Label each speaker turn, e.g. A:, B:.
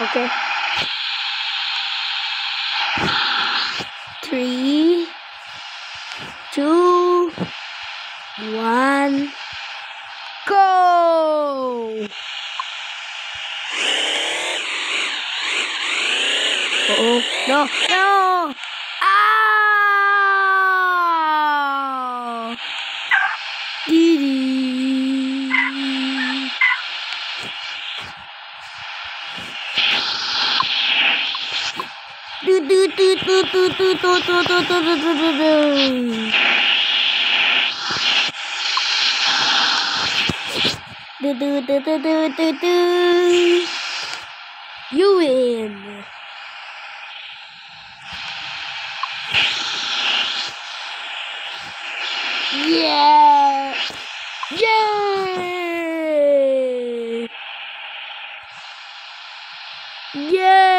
A: Okay. 3, 2, 1, go! Oh no, no! Ah! Dee. Do do do do do do do do do do do do do. Do do do do do do do. You win. Yeah. Yay. Yeah.